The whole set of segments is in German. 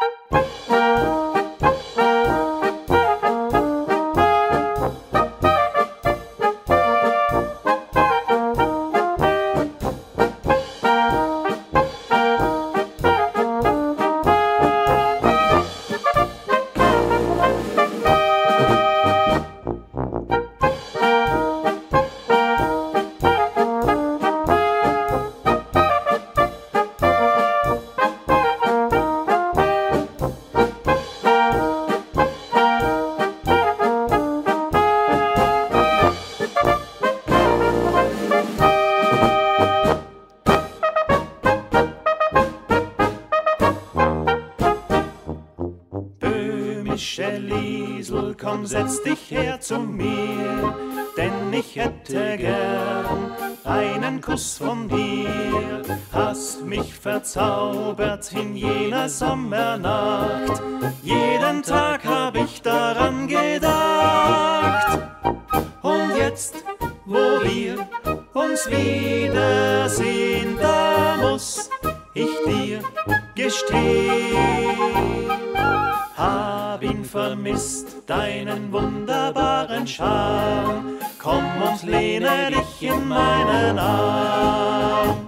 Böhmische Liesl, komm, setz dich her zu mir, denn ich hätte gern einen Kuss von dir. Hast mich verzaubert in jener Sommernacht, jeden Tag hab ich daran gedacht. Und jetzt, wo wir uns wiedersehen, da muss ich dir gestehen, hab ihn vermisst, deinen wunderbaren Charme. Komm und lehne dich in meinen Arm.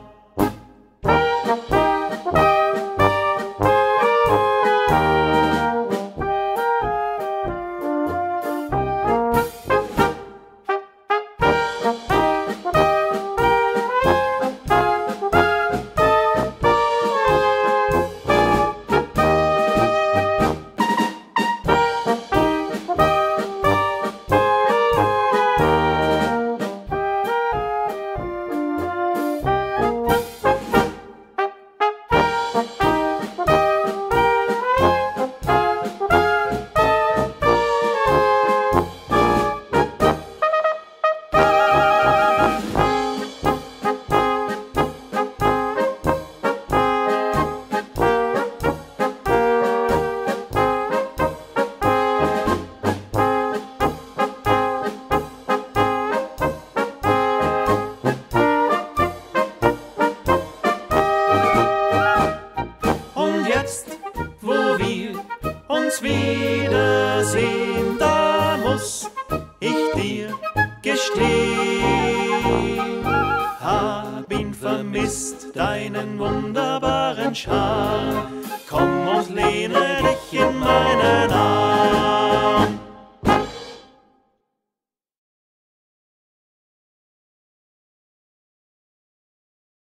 Wiedersehen, da muss ich dir gestehen, hab ihn vermisst, deinen wunderbaren Charme. Komm und lehne dich in meinen Arm.